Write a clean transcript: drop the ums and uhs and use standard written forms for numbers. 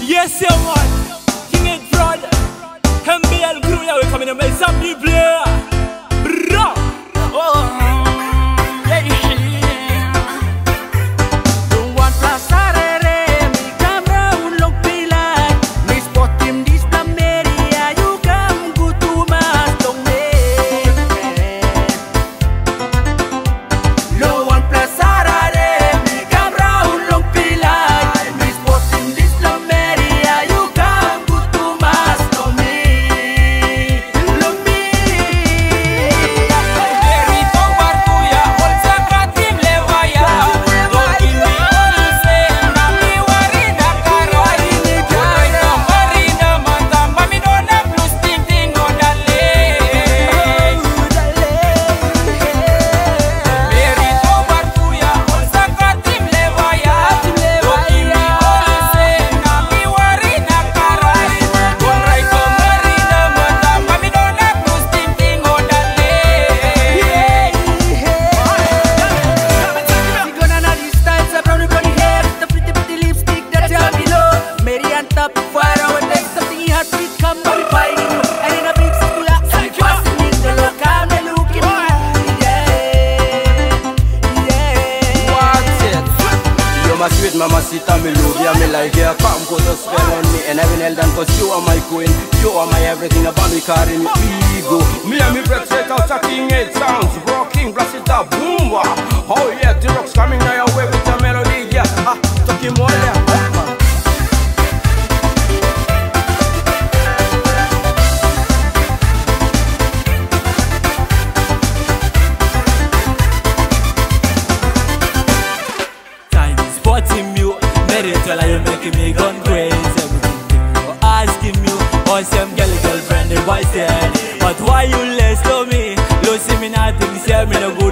Yes, yeah, man. King it fraud. MBL crew, yeah, we coming to make some new player. Bro. Oh. Sweet mamacita, me love ya, me like ya. Come put a spell on me and heaven held on, cause you are my queen. You are my everything, about me carrying me ego. Me and me breath straight out, King 8 sounds. Rocking, blast it up, boom, wow. Oh yeah, the rocks coming now your way with a melody, yeah. Talking more, yeah. Tell you making me gone crazy. Everything you asking you, or some girlfriend, the boy said. But why you less to me? You see me nothing, say me no good.